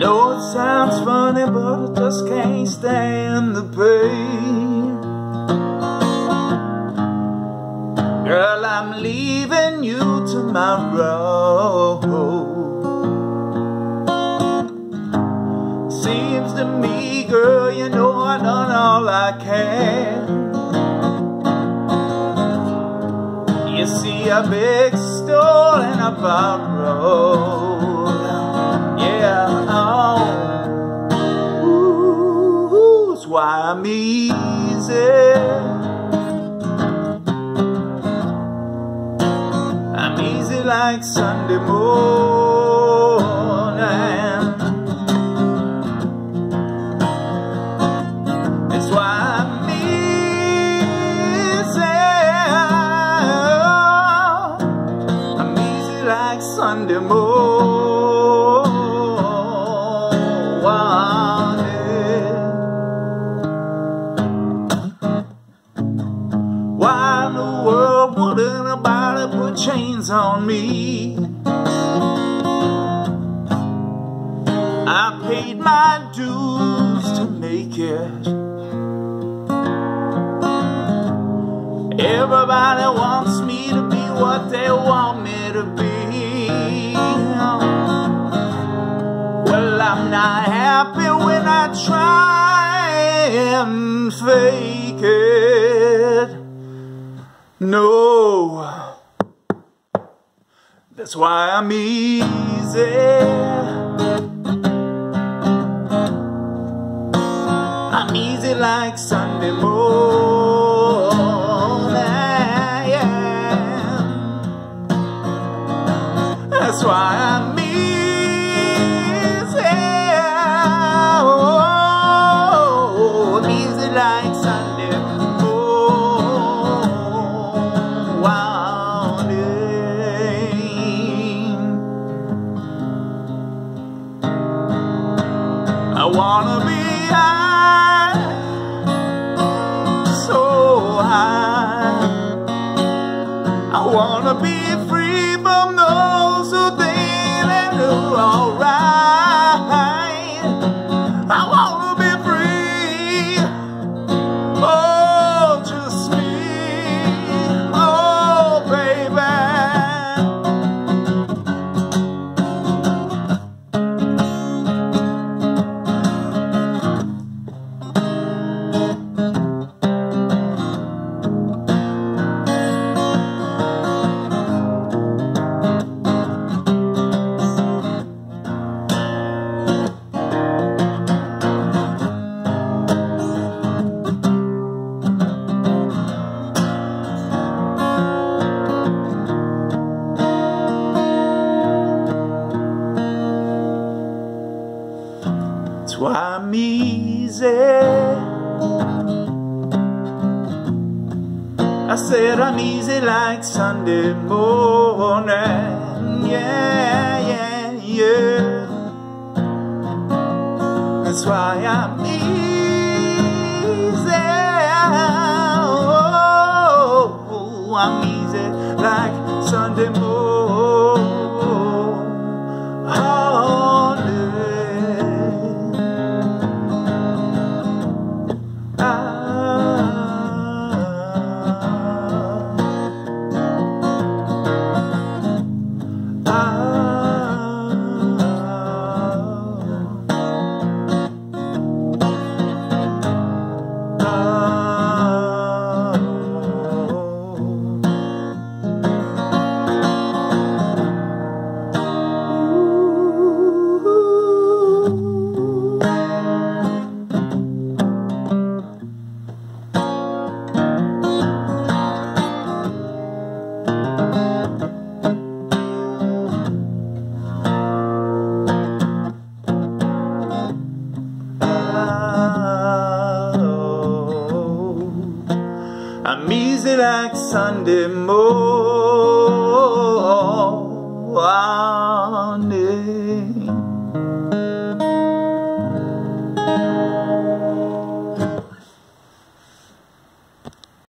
know it sounds funny, but I just can't stand the pain. Girl, I'm leaving you tomorrow. Seems to me, girl, you know I done all I can. You see, a big store and a borrow. Yeah, oh. Ooh, that's why I'm easy. I'm easy like Sunday morning. That's why I'm easy. I'm easy like Sunday morning. Why in the world would anybody put chains on me? I paid my dues to make it. Everybody wants me to be what they want me to be. Well, I'm not happy when I try and fake it. No, that's why I'm easy. I'm easy like Sunday morning, yeah. That's why I'm easy. Oh, I'm easy like Sunday I wanna be high, so high. I wanna be free from those who think they do alright. I wanna be free, oh, just me, oh, baby. That's why I'm easy. I said I'm easy like Sunday morning. Yeah, yeah, yeah. That's why I'm easy. Oh, I'm easy like Sunday morning. I'm easy like Sunday morning.